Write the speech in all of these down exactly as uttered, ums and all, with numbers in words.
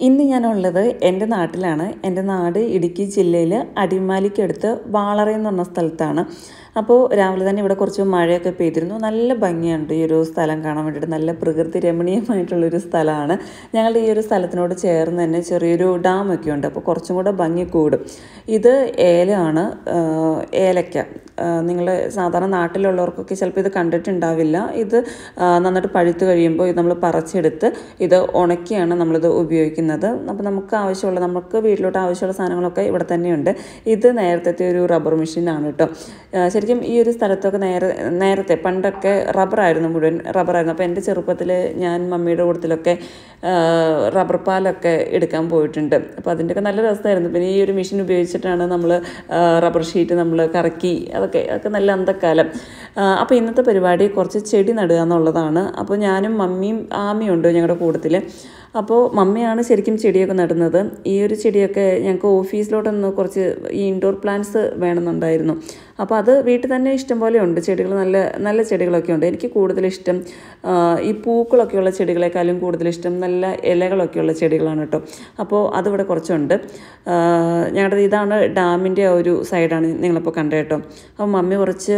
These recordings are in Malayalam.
ഇന്ന് ഞാനുള്ളത് എൻ്റെ നാട്ടിലാണ്. എൻ്റെ നാട് ഇടുക്കി ജില്ലയിൽ അടിമാലിക്കടുത്ത് വാളറ എന്ന് പറഞ്ഞ സ്ഥലത്താണ്. അപ്പോൾ രാവിലെ തന്നെ ഇവിടെ കുറച്ച് മഴയൊക്കെ പെയ്തിരുന്നു. നല്ല ഭംഗിയുണ്ട് ഈ ഒരു സ്ഥലം കാണാൻ വേണ്ടിയിട്ട്. നല്ല പ്രകൃതി രമണീയമായിട്ടുള്ളൊരു സ്ഥലമാണ്. ഞങ്ങളുടെ ഈ ഒരു സ്ഥലത്തിനോട് ചേർന്ന് തന്നെ ചെറിയൊരു ഡാമൊക്കെ ഉണ്ട്. അപ്പോൾ കുറച്ചും കൂടെ ഭംഗി കൂടും. ഇത് ഏലമാണ്, ഏലക്ക. നിങ്ങൾ സാധാരണ നാട്ടിലുള്ളവർക്കൊക്കെ ചിലപ്പോൾ ഇത് കണ്ടിട്ടുണ്ടാവില്ല. ഇത് നന്നായിട്ട് പഴുത്ത് കഴിയുമ്പോൾ ഇത് നമ്മൾ പറിച്ചെടുത്ത് ഇത് ഉണക്കിയാണ് നമ്മളിത് ഉപയോഗിക്കുന്നത്. അപ്പോൾ നമുക്ക് ആവശ്യമുള്ള നമുക്ക് വീട്ടിലോട്ട് ആവശ്യമുള്ള സാധനങ്ങളൊക്കെ ഇവിടെ തന്നെയുണ്ട്. ഇത് നേരത്തെ ഒരു റബ്ബർ മെഷീനാണ് കേട്ടോ. ശരിക്കും ഈ ഒരു സ്ഥലത്തൊക്കെ നേരെ നേരത്തെ പണ്ടൊക്കെ റബ്ബറായിരുന്നു, മുഴുവൻ റബ്ബറായിരുന്നു. അപ്പോൾ എൻ്റെ ചെറുപ്പത്തിൽ ഞാൻ മമ്മിയുടെ കൂട്ടത്തിലൊക്കെ റബ്ബർ പാലൊക്കെ എടുക്കാൻ പോയിട്ടുണ്ട്. അപ്പോൾ അതിൻ്റെയൊക്കെ നല്ല രസമായിരുന്നു. പിന്നെ ഈ ഒരു മെഷീൻ ഉപയോഗിച്ചിട്ടാണ് നമ്മൾ റബ്ബർ ഷീറ്റ് നമ്മൾ കറക്കി, അതൊക്കെ അതൊക്കെ നല്ല അന്തക്കാലം. അപ്പോൾ ഇന്നത്തെ പരിപാടി കുറച്ച് ചെടി നടുക എന്നുള്ളതാണ്. അപ്പോൾ ഞാനും മമ്മിയും ആമിയും ഉണ്ട് ഞങ്ങളുടെ കൂട്ടത്തിൽ. അപ്പോൾ മമ്മിയാണ് ശരിക്കും ചെടിയൊക്കെ നടുന്നത്. ഈ ഒരു ചെടിയൊക്കെ ഞങ്ങൾക്ക് ഓഫീസിലോട്ടൊന്ന് കുറച്ച് ഈ ഇൻഡോർ പ്ലാന്റ്സ് വേണമെന്നുണ്ടായിരുന്നു. അപ്പോൾ അത് വീട്ടിൽ തന്നെ ഇഷ്ടംപോലെ ഉണ്ട് ചെടികൾ, നല്ല നല്ല ചെടികളൊക്കെ ഉണ്ട്. എനിക്ക് കൂടുതലിഷ്ടം ഈ പൂക്കളൊക്കെയുള്ള ചെടികളെക്കാളും കൂടുതലിഷ്ടം നല്ല ഇലകളൊക്കെയുള്ള ചെടികളാണ് കേട്ടോ. അപ്പോൾ അതിവിടെ കുറച്ചുണ്ട്. ഞങ്ങളുടെ ഇതാണ് ഡാമിൻ്റെ ആ ഒരു സൈഡാണ് നിങ്ങളിപ്പോൾ കണ്ടത് കേട്ടോ. അപ്പോൾ മമ്മി കുറച്ച്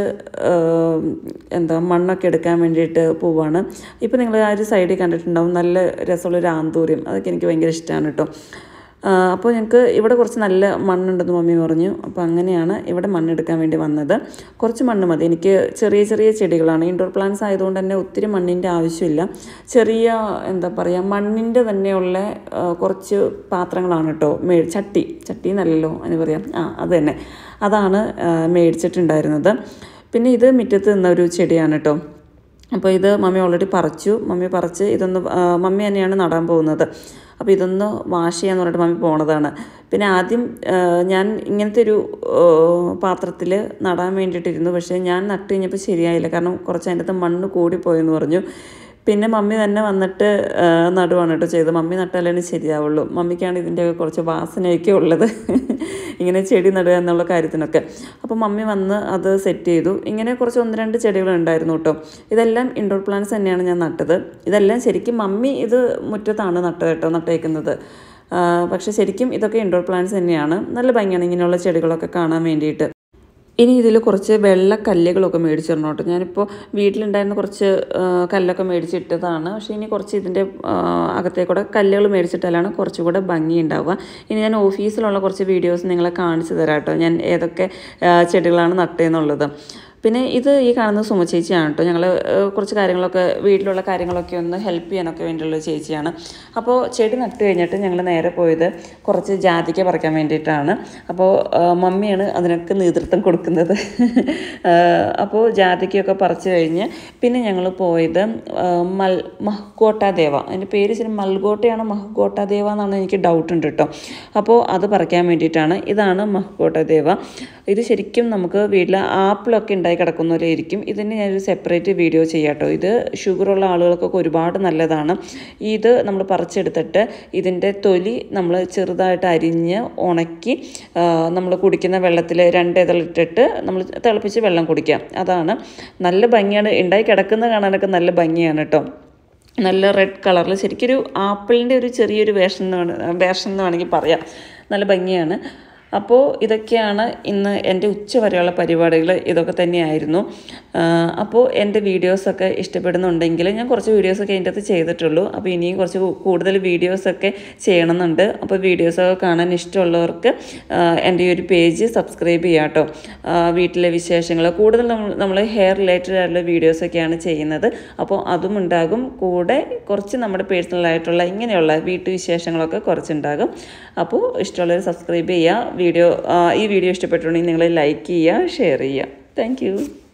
എന്താ മണ്ണൊക്കെ എടുക്കാൻ വേണ്ടിയിട്ട് പോവാണ്. ഇപ്പോൾ നിങ്ങൾ ആ ഒരു സൈഡിൽ കണ്ടിട്ടുണ്ടാവും നല്ല രസമുള്ളൊരു ആന്തൂര്യം. അതൊക്കെ എനിക്ക് ഭയങ്കര ഇഷ്ടമാണ് കേട്ടോ. അപ്പോൾ ഞങ്ങൾക്ക് ഇവിടെ കുറച്ച് നല്ല മണ്ണുണ്ടെന്ന് മമ്മി പറഞ്ഞു. അപ്പോൾ അങ്ങനെയാണ് ഇവിടെ മണ്ണെടുക്കാൻ വേണ്ടി വന്നത്. കുറച്ച് മണ്ണ് മതി. എനിക്ക് ചെറിയ ചെറിയ ചെടികളാണ്, ഇൻഡോർ പ്ലാന്റ്സ് ആയതുകൊണ്ട് തന്നെ ഒത്തിരി മണ്ണിൻ്റെ ആവശ്യമില്ല. ചെറിയ എന്താ പറയുക മണ്ണിൻ്റെ തന്നെയുള്ള കുറച്ച് പാത്രങ്ങളാണ് കേട്ടോ. മേ ചട്ടി ചട്ടി എന്നല്ലല്ലോ അതിന് പറയാം, ആ അത് തന്നെ, അതാണ് മേടിച്ചിട്ടുണ്ടായിരുന്നത്. പിന്നെ ഇത് മുറ്റത്ത് നിന്നൊരു ചെടിയാണ് കേട്ടോ. അപ്പോൾ ഇത് മമ്മി ഓൾറെഡി പറിച്ചു. മമ്മി പറിച്ച് ഇതൊന്ന് മമ്മി തന്നെയാണ് നടാൻ പോകുന്നത്. അപ്പോൾ ഇതൊന്ന് വാഷ് ചെയ്യാന്ന് പറഞ്ഞിട്ട് മമ്മി പോണതാണ്. പിന്നെ ആദ്യം ഞാൻ ഇങ്ങനത്തെ ഒരു പാത്രത്തിൽ നടാൻ വേണ്ടിയിട്ടിരുന്നു. പക്ഷേ ഞാൻ നട്ട് കഴിഞ്ഞപ്പോൾ ശരിയായില്ല. കാരണം കുറച്ച് അതിൻ്റെ അകത്ത് മണ്ണ് കൂടിപ്പോയെന്ന് പറഞ്ഞു. പിന്നെ മമ്മി തന്നെ വന്നിട്ട് നടുവാണ് കേട്ടോ ചെയ്തത്. മമ്മി നട്ടാലേ ശരിയാവുള്ളൂ. മമ്മിക്കാണ് ഇതിൻ്റെയൊക്കെ കുറച്ച് വാസനയൊക്കെ ഉള്ളത് ഇങ്ങനെ ചെടി നടുക എന്നുള്ള കാര്യത്തിനൊക്കെ. അപ്പോൾ മമ്മി വന്ന് അത് സെറ്റ് ചെയ്തു. ഇങ്ങനെ കുറച്ച് ഒന്ന് രണ്ട് ചെടികളുണ്ടായിരുന്നു കേട്ടോ. ഇതെല്ലാം ഇൻഡോർ പ്ലാന്റ്സ് തന്നെയാണ് ഞാൻ നട്ടത്. ഇതെല്ലാം ശരിക്കും മമ്മി ഇത് മുറ്റത്താണ് നട്ടത് കേട്ടോ, നട്ടേക്കുന്നത്. പക്ഷേ ശരിക്കും ഇതൊക്കെ ഇൻഡോർ പ്ലാന്റ്സ് തന്നെയാണ്. നല്ല ഭംഗിയാണ് ഇങ്ങനെയുള്ള ചെടികളൊക്കെ കാണാൻ വേണ്ടിയിട്ട്. ഇനി ഇതിൽ കുറച്ച് വെള്ള കല്ലുകളൊക്കെ മേടിച്ചിടണം കേട്ടോ. ഞാനിപ്പോൾ വീട്ടിലുണ്ടായിരുന്ന കുറച്ച് കല്ലൊക്കെ മേടിച്ചിട്ടതാണ്. പക്ഷേ ഇനി കുറച്ച് ഇതിൻ്റെ അകത്തേക്കൂടെ കല്ലുകൾ മേടിച്ചിട്ടാലാണ് കുറച്ചുകൂടെ ഭംഗി ഉണ്ടാവുക. ഇനി ഞാൻ ഓഫീസിലുള്ള കുറച്ച് വീഡിയോസ് നിങ്ങളെ കാണിച്ചു തരാം കേട്ടോ, ഞാൻ ഏതൊക്കെ ചെടികളാണ് നട്ടതെന്നുള്ളത്. പിന്നെ ഇത് ഈ കാണുന്ന സുമ ചേച്ചിയാണ് കേട്ടോ. ഞങ്ങൾ കുറച്ച് കാര്യങ്ങളൊക്കെ വീട്ടിലുള്ള കാര്യങ്ങളൊക്കെ ഒന്ന് ഹെൽപ്പ് ചെയ്യാനൊക്കെ വേണ്ടിയുള്ള ചേച്ചിയാണ്. അപ്പോൾ ചെടി നട്ട് കഴിഞ്ഞിട്ട് ഞങ്ങൾ നേരെ പോയത് കുറച്ച് ജാതിക്ക പറിക്കാൻ വേണ്ടിയിട്ടാണ്. അപ്പോൾ മമ്മിയാണ് അതിനൊക്കെ നേതൃത്വം കൊടുക്കുന്നത്. അപ്പോൾ ജാതിക്കയൊക്കെ പറിച്ച് കഴിഞ്ഞ് പിന്നെ ഞങ്ങൾ പോയത് മൽ മഹ്കോട്ട ദേവ, അതിൻ്റെ പേര് ശരി മൽഗോട്ടയാണോ മഹ്കോട്ട ദേവ എന്നാണ് എനിക്ക് ഡൗട്ട് ഉണ്ട് കേട്ടോ. അപ്പോൾ അത് പറിക്കാൻ വേണ്ടിയിട്ടാണ്. ഇതാണ് മഹ്കോട്ട ദേവ. ഇത് ശരിക്കും നമുക്ക് വീട്ടിൽ ആപ്പിളൊക്കെ ഉണ്ടായി കിടക്കുന്നവരെ ഇരിക്കും. ഇതിന് ഞാനൊരു സെപ്പറേറ്റ് വീഡിയോ ചെയ്യാം കേട്ടോ. ഇത് ഷുഗറുള്ള ആളുകൾക്കൊക്കെ ഒരുപാട് നല്ലതാണ്. ഇത് നമ്മൾ പറിച്ചെടുത്തിട്ട് ഇതിൻ്റെ തൊലി നമ്മൾ ചെറുതായിട്ട് അരിഞ്ഞ് ഉണക്കി നമ്മൾ കുടിക്കുന്ന വെള്ളത്തിൽ രണ്ട് ഇതളിട്ടിട്ട് നമ്മൾ തിളപ്പിച്ച് വെള്ളം കുടിക്കാം. അതാണ് നല്ല ഭംഗിയാണ്, ഉണ്ടായി കിടക്കുന്നത് കാണാനൊക്കെ നല്ല ഭംഗിയാണ് കേട്ടോ. നല്ല റെഡ് കളറിൽ ശരിക്കൊരു ആപ്പിളിൻ്റെ ഒരു ചെറിയൊരു വേഷൻ എന്ന് വേഷൻ എന്ന് വേണമെങ്കിൽ പറയാം. നല്ല ഭംഗിയാണ്. അപ്പോൾ ഇതൊക്കെയാണ് ഇന്ന് എൻ്റെ ഉച്ച വരെയുള്ള പരിപാടികൾ. ഇതൊക്കെ തന്നെയായിരുന്നു. അപ്പോൾ എൻ്റെ വീഡിയോസൊക്കെ ഇഷ്ടപ്പെടുന്നുണ്ടെങ്കിൽ ഞാൻ കുറച്ച് വീഡിയോസൊക്കെ അതിൻ്റെ അകത്ത് ചെയ്തിട്ടുള്ളൂ. അപ്പോൾ ഇനിയും കുറച്ച് കൂടുതൽ വീഡിയോസൊക്കെ ചെയ്യണമെന്നുണ്ട്. അപ്പോൾ വീഡിയോസൊക്കെ കാണാൻ ഇഷ്ടമുള്ളവർക്ക് എൻ്റെ ഈ ഒരു പേജ് സബ്സ്ക്രൈബ് ചെയ്യാം കേട്ടോ. വീട്ടിലെ വിശേഷങ്ങൾ കൂടുതൽ നമ്മൾ നമ്മൾ ഹെയർ റിലേറ്റഡ് ആയിട്ടുള്ള വീഡിയോസൊക്കെയാണ് ചെയ്യുന്നത്. അപ്പോൾ അതും ഉണ്ടാകും. കൂടെ കുറച്ച് നമ്മുടെ പേഴ്സണലായിട്ടുള്ള ഇങ്ങനെയുള്ള വീട്ടുവിശേഷങ്ങളൊക്കെ കുറച്ചുണ്ടാകും. അപ്പോൾ ഇഷ്ടമുള്ളവർ സബ്സ്ക്രൈബ് ചെയ്യുക. വീഡിയോ ഈ വീഡിയോ ഇഷ്ടപ്പെട്ടിട്ടുണ്ടെങ്കിൽ നിങ്ങൾ ലൈക്ക് ചെയ്യുക, ഷെയർ ചെയ്യുക. Thank U.